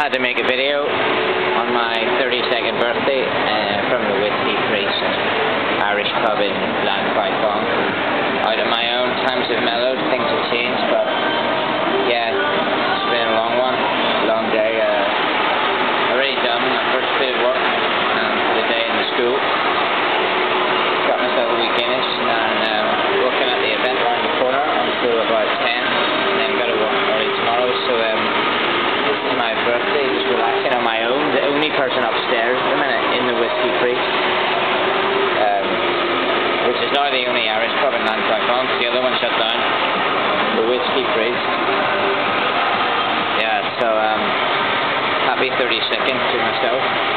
had to make a video on my 32nd birthday from the Whiskey Priest Irish pub in Pint. Out of my own, times have mellowed, things have changed, but yeah, it's been a long one, long day. Already done my first bit of work for the day in the school. Got myself a wee Guinness and looking at the event around the corner until about 10, and then got to work early tomorrow, so this is my birthday, just relaxing on my own, the only person upstairs at the minute in the Whiskey Priest, which is now the only Irish pub in Pint. The other one shut down, the Whiskey Priest. Yeah, so happy 32nd to myself.